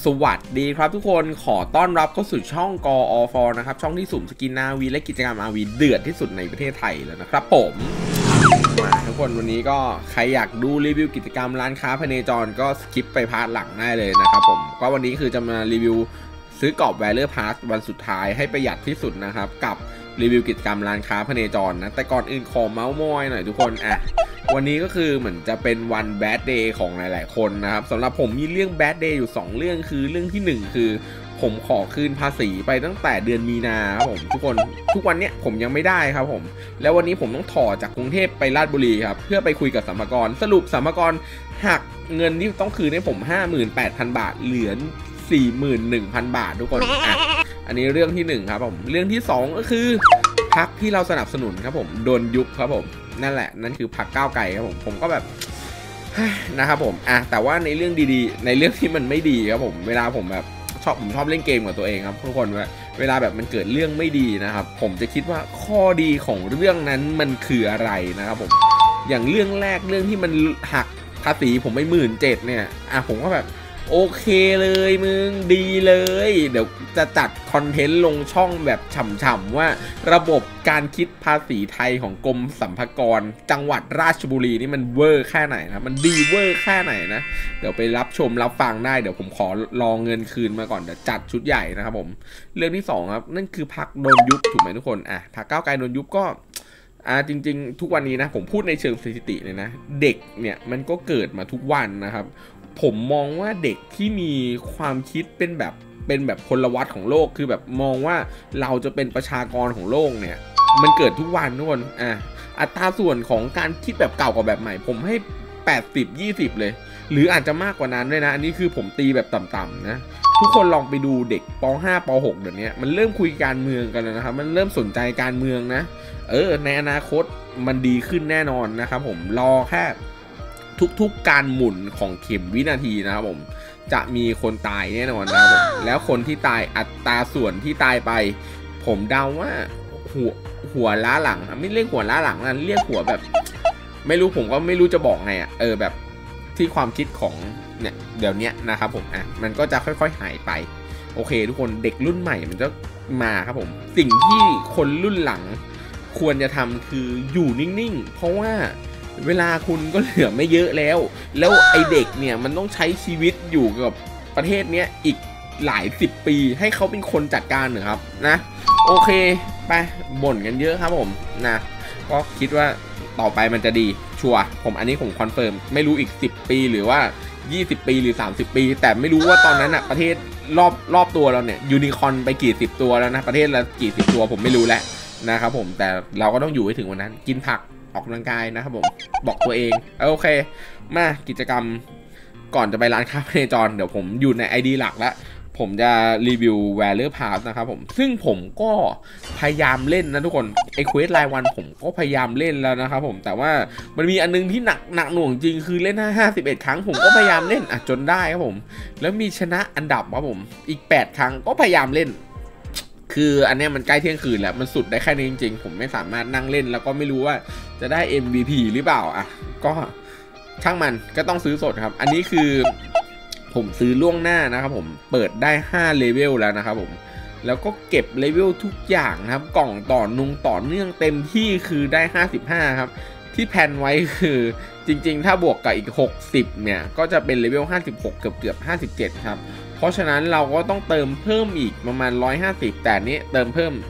สวัสดีครับทุกคนขอต้อนรับเข้าสู่ช่องกอฟนะครับช่องที่สุ่มสกินนาวีและกิจกรรมอาวีเดือดที่สุดในประเทศไทยแล้วนะครับผมมาทุกคนวันนี้ก็ใครอยากดูรีวิวกิจกรรมร้านค้าพเนจรก็สกิปไปพาร์ทหลังได้เลยนะครับผมก็วันนี้คือจะมารีวิวซื้อกรอบแวลเลอร์พาสวันสุดท้ายให้ประหยัดที่สุดนะครับกับรีวิวกิจกรรมร้านค้าพเนจรนะแต่ก่อนอื่นขอเมาส์มอยหน่อยทุกคนวันนี้ก็คือเหมือนจะเป็นวันแบดเดย์ของหลายๆคนนะครับสำหรับผมมีเรื่องแบดเดย์อยู่2เรื่องคือเรื่องที่1คือผมขอคืนภาษีไปตั้งแต่เดือนมีนาครับผมทุกคนทุกวันเนี้ยผมยังไม่ได้ครับผมแล้ววันนี้ผมต้องถอจากกรุงเทพไปราชบุรีครับเพื่อไปคุยกับสรรพากรสรุปสรรพากรหักเงินที่ต้องคืนให้ผม 58,000 บาทเหลือ 41,000 บาททุกคนอันนี้เรื่องที่1ครับผมเรื่องที่2ก็คือพรรคที่เราสนับสนุนครับผมโดนยุบครับผมนั่นแหละนั่นคือพรรคก้าวไกลครับผมก็แบบนะครับผมแต่ว่าในเรื่องดีๆในเรื่องที่มันไม่ดีครับผมเวลาผมแบบผมชอบเล่นเกมกับตัวเองครับทุกคนเวลาแบบมันเกิดเรื่องไม่ดีนะครับผมจะคิดว่าข้อดีของเรื่องนั้นมันคืออะไรนะครับผมอย่างเรื่องแรกเรื่องที่มันหักภาษีผมไป17,000เนี่ยผมก็แบบโอเคเลยมึงดีเลยเดี๋ยวจะจัดคอนเทนต์ลงช่องแบบฉ่ำๆว่าระบบการคิดภาษีไทยของกรมสรรพากรจังหวัดราชบุรีนี่มันเวอร์แค่ไหนนะมันดีเวอร์แค่ไหนนะเดี๋ยวไปรับชมรับฟังได้เดี๋ยวผมขอรองเงินคืนมาก่อนเดี๋ยวจัดชุดใหญ่นะครับผมเรื่องที่2ครับนั่นคือพรรคโดนยุบถูกไหมทุกคนพรรคก้าวไกลโดนยุบก็จริงๆทุกวันนี้นะผมพูดในเชิงสถิติเลยนะเด็กเนี่ยมันก็เกิดมาทุกวันนะครับผมมองว่าเด็กที่มีความคิดเป็นแบบพลวัตของโลกคือแบบมองว่าเราจะเป็นประชากรของโลกเนี่ยมันเกิดทุกวันทุกคนอัตราส่วนของการคิดแบบเก่ากับแบบใหม่ผมให้80-20เลยหรืออาจจะมากกว่านั้นด้วยนะอันนี้คือผมตีแบบต่ำๆนะทุกคนลองไปดูเด็กป.5 ป.6 เดี๋ยวนี้มันเริ่มคุยการเมืองกันแล้วนะครับมันเริ่มสนใจการเมืองนะในอนาคตมันดีขึ้นแน่นอนนะครับผมรอแค่ทุกการหมุนของเข็มวินาทีนะครับผมจะมีคนตายแน่นอนนะครับผมแล้วคนที่ตายอัตราส่วนที่ตายไปผมเดาว่าหัวล้าหลังไม่เรียกหัวล้าหลังนะเรียกหัวแบบไม่รู้ผมก็ไม่รู้จะบอกไงแบบที่ความคิดของเนี่ยเดี๋ยวนี้นะครับผมมันก็จะค่อยๆหายไปโอเคทุกคนเด็กรุ่นใหม่มันจะมาครับผมสิ่งที่คนรุ่นหลังควรจะทำคืออยู่นิ่งๆเพราะว่าเวลาคุณก็เหลือไม่เยอะแล้วไอเด็กเนี่ยมันต้องใช้ชีวิตอยู่กับประเทศเนี้ยอีกหลาย10 ปีให้เขาเป็นคนจัดการเหรอครับนะโอเคไปบ่นกันเยอะครับผมนะก็คิดว่าต่อไปมันจะดีชัวร์ผมอันนี้ผมคอนเฟิร์มไม่รู้อีก10 ปีหรือว่า20 ปีหรือ30 ปีแต่ไม่รู้ว่าตอนนั้นประเทศรอบตัวเราเนี่ยยูนิคอร์นไปกี่10 ตัวแล้วนะประเทศละกี่10 ตัวผมไม่รู้แล้วนะครับผมแต่เราก็ต้องอยู่ให้ถึงวันนั้นกินผักออกกำลังกายนะครับผมบอกตัวเองโอเคมากิจกรรมก่อนจะไปร้านค้าพเนจรเดี๋ยวผมอยู่ใน ID หลักแล้วผมจะรีวิว Valor Pass นะครับผมซึ่งผมก็พยายามเล่นนะทุกคนไอเควสรายวันผมก็พยายามเล่นแล้วนะครับผมแต่ว่ามันมีอันนึงที่หนักหน่วงจริงคือเล่น51 ครั้งผมก็พยายามเล่นจนได้ครับผมแล้วมีชนะอันดับครับผมอีก8 ครั้งก็พยายามเล่นคืออันนี้มันใกล้เที่ยงคืนแล้วมันสุดได้แค่นี้จริงๆผมไม่สามารถนั่งเล่นแล้วก็ไม่รู้ว่าจะได้ MVP หรือเปล่าก็ช่างมันก็ต้องซื้อสดครับอันนี้คือผมซื้อล่วงหน้านะครับผมเปิดได้5เลเวลแล้วนะครับผมแล้วก็เก็บเลเวลทุกอย่างนะครับกล่องต่อเนื่องเต็มที่คือได้55ครับที่แพนไว้คือจริงๆถ้าบวกกับอีก60เนี่ยก็จะเป็นเลเวล56เกือบ57ครับเพราะฉะนั้นเราก็ต้องเติมเพิ่มอีกประมาณ150แต่นี้เติมเพิ่ม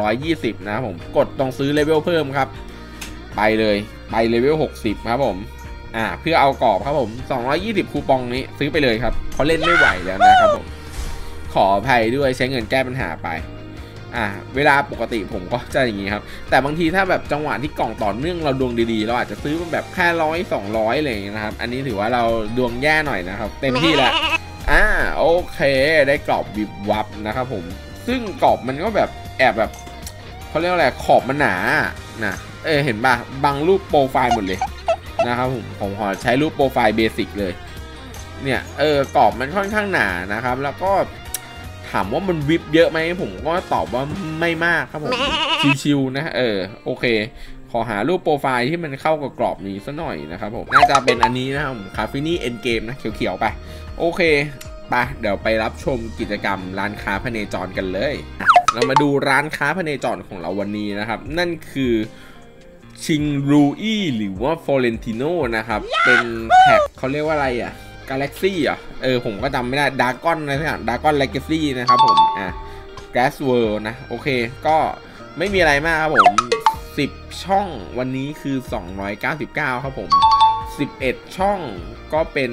220นะครับผมกดต้องซื้อเลเวลเพิ่มครับไปเลยไปเลเวล60ครับผมเพื่อเอากรอบครับผม220คูปองนี้ซื้อไปเลยครับเพราะเล่นไม่ไหวแล้วนะครับผมขออภัยด้วยใช้เงินแก้ปัญหาไปเวลาปกติผมก็จะอย่างนี้ครับแต่บางทีถ้าแบบจังหวะที่กล่องต่อเนื่องเราดวงดีๆเราอาจจะซื้อแบบแค่100-200อะไรอย่างเงี้ยนะครับอันนี้ถือว่าเราดวงแย่หน่อยนะครับเต็มที่แล้วโอเคได้กรอบวิบวับนะครับผมซึ่งกรอบมันก็แบบแอบแบบเขาเรียกอะไรขอบมันหนานะเห็นป่ะบังรูปโปรไฟล์หมดเลยนะครับผมขอใช้รูปโปรไฟล์เบสิกเลยเนี่ยกรอบมันค่อนข้างหนานะครับแล้วก็ถามว่ามันวิบเยอะไหมผมก็ตอบว่าไม่มากครับผมชิวๆนะโอเคขอหารูปโปรไฟล์ที่มันเข้ากับกรอบนี้ซะหน่อยนะครับผมน่าจะเป็นอันนี้นะครับคาฟินี่เอ็นเกมนะเขียวๆไปโอเคไปเดี๋ยวไปรับชมกิจกรรมร้านค้าพเนจรกันเลยเรามาดูร้านค้าพเนจรของเราวันนี้นะครับนั่นคือชิงรูอี้หรือว่าฟอเรนติโนนะครับเป็นแท็กเขาเรียกว่าอะไรอ่ะกาแล็กซี่อ่ะผมก็จำไม่ได้ดากอนอะไรสักอย่างดากอนเลกาซี่นะครับผมแกสเวิร์นะโอเคก็ไม่มีอะไรมากครับผม10ช่องวันนี้คือ299ครับผม11ช่องก็เป็น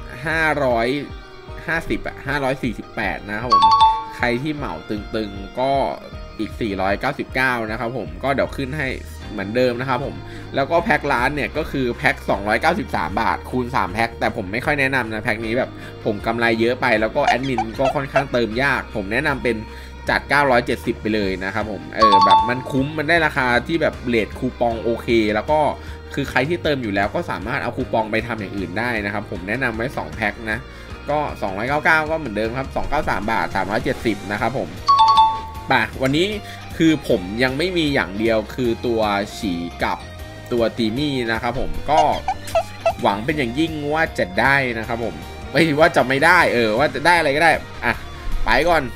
550548นะครับผมใครที่เหมาตึงๆก็อีก499นะครับผมก็เดี๋ยวขึ้นให้เหมือนเดิมนะครับผมแล้วก็แพ็คร้านเนี่ยก็คือแพ็ค293 บาทคูณ3แพ็คแต่ผมไม่ค่อยแนะนำนะแพ็คนี้แบบผมกำไรเยอะไปแล้วก็แอดมินก็ค่อนข้างเติมยากผมแนะนำเป็นจัด970ไปเลยนะครับผมแบบมันคุ้มมันได้ราคาที่แบบเรทคูปองโอเคแล้วก็คือใครที่เติมอยู่แล้วก็สามารถเอาคูปองไปทำอย่างอื่นได้นะครับผมแนะนำไว้2แพ็คนะก็299ก็เหมือนเดิมครับ293 บาท370นะครับผมป่ะวันนี้คือผมยังไม่มีอย่างเดียวคือตัวฉีกับตัวตีมี่นะครับผมก็หวังเป็นอย่างยิ่งว่าจะได้นะครับผมไม่ว่าจะไม่ได้ว่าจะได้อะไรก็ได้อ่ะไปก่อน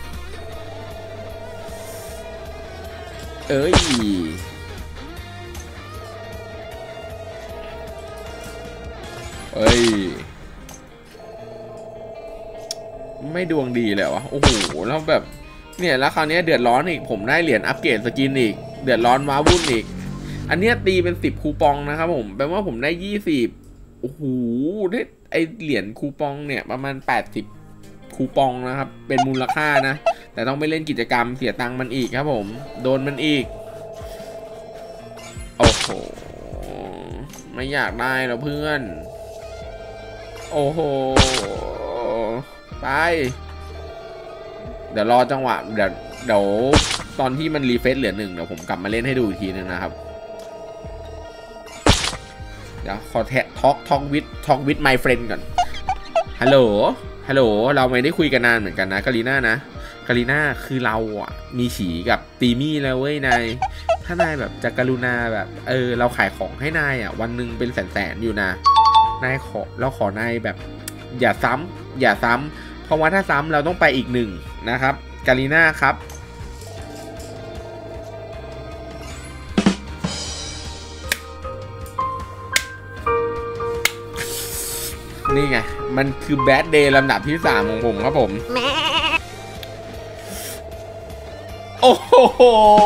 เอ้ยไม่ดวงดีเลยวะโอ้โหแล้วแบบเนี่ยแล้วคราวนี้เดือดร้อนอีกผมได้เหรียญอัปเกรดสกินอีกเดือดร้อนว้าวุ่นอีกอันนี้ตีเป็น10คูปองนะครับผมแปลว่าผมได้20โอ้โหได้ไอเหรียญคูปองเนี่ยประมาณ80คูปองนะครับเป็นมูลค่านะแต่ต้องไปเล่นกิจกรรมเสียตังค์มันอีกครับผมโดนมันอีกโอ้โหไม่อยากได้แล้วเพื่อนโอ้โหไปเดี๋ยวรอจังหวะเดี๋ยวตอนที่มันรีเฟซเหลือ1เดี๋ยวผมกลับมาเล่นให้ดูอีกทีนึงนะครับเดี๋ยวขอทอล์กวิดไมเฟรนด์ก่อนฮัลโหลเราไม่ได้คุยกันนานเหมือนกันนะกาลีน่านะกาลีน่าคือเราอ่ะมีฉีกับตีมี่แล้วเว้ยนายถ้านายแบบจะกรุณาแบบเราขายของให้นายอ่ะวันหนึ่งเป็นแสนอยู่นะนายเราขอนายแบบอย่าซ้ำเพราะว่าถ้าซ้ำเราต้องไปอีก1นะครับกาลีน่าครับนี่ไงมันคือแบดเดย์ลำดับที่3ของผมครับผมโอ้โห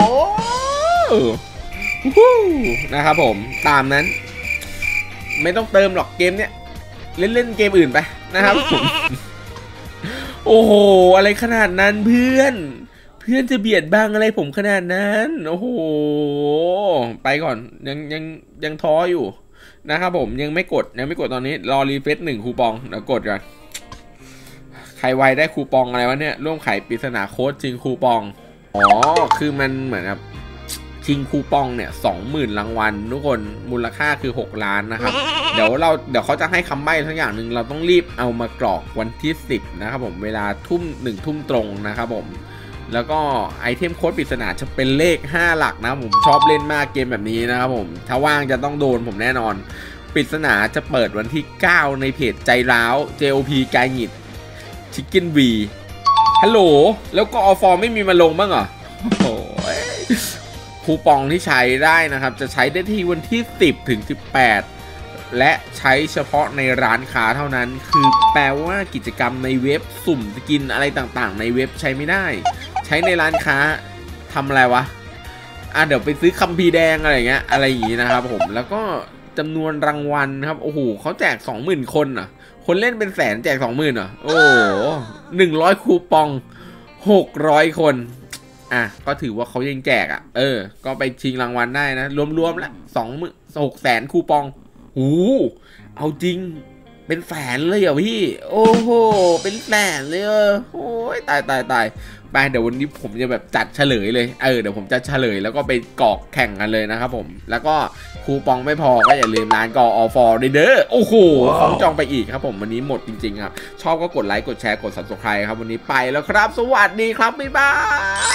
นะครับผมตามนั้นไม่ต้องเติมหรอกเกมเนี้ยเล่นเกมอื่นไปนะครับผมโอ้โหอะไรขนาดนั้นเพื่อนจะเบียดบังอะไรผมขนาดนั้นโอ้โหไปก่อนยังท้ออยู่นะครับผมยังไม่กดตอนนี้รอรีเฟซ1คูปองเดี๋ยวกดก่อนใครไวได้คูปองอะไรวะเนี่ยร่วมไขปริศนาโค้ดจริงคูปองคือมันเหมือนครับชิงคูปองเนี่ย 20,000 รางวัลทุกคนมูลค่าคือ6 ล้านนะครับเดี๋ยวเขาจะให้คำใบ้ทั้งอย่างหนึ่งเราต้องรีบเอามากรอกวันที่10นะครับผมเวลา1 ทุ่มตรงนะครับผมแล้วก็ไอเทมโค้ดปริศนาจะเป็นเลข5 หลักนะผมชอบเล่นมากเกมแบบนี้นะครับผมถ้าว่างจะต้องโดนผมแน่นอนปริศนาจะเปิดวันที่9ในเพจใจร้าว JOP กายหงิดชิคเก้นวีฮัลโหลแล้วก็อฟอร์ไม่มีมาลงบ้างเหรอโอ้ยคูปองที่ใช้ได้นะครับจะใช้ได้ที่วันที่10 ถึง 18และใช้เฉพาะในร้านค้าเท่านั้นคือแปลว่ากิจกรรมในเว็บสุ่มสกินอะไรต่างๆในเว็บใช้ไม่ได้ใช้ในร้านค้าทำอะไรวะเดี๋ยวไปซื้อคัมภีร์แดงอะไรอย่างเงี้ยอะไรอย่างงี้นะครับผมแล้วก็จำนวนรางวัลครับโอ้โหเขาแจก 20,000 คนอ่ะคนเล่นเป็นแสนแจก 20,000อ่ะโอ้โห100คูปอง600 คนก็ถือว่าเขายังแจกก็ไปชิงรางวัลได้นะรวมๆแล้ว600,000คูปองเอาจริงเป็นแสนเลยเหรอพี่โอ้โหเป็นแสนเลยโอ้ยตายไปเดี๋ยววันนี้ผมจะแบบจัดเฉลยเลยเดี๋ยวผมจะเฉลยแล้วก็ไปกรอกแข่งกันเลยนะครับผมแล้วก็คูปองไม่พอก็อย่าลืมร้านกอฟอร์เด้อโอ้โหของจองไปอีกครับผมวันนี้หมดจริงๆครับชอบก็กดไลค์กดแชร์กด Subscribe ครับวันนี้ไปแล้วครับสวัสดีครับบ๊ายบาย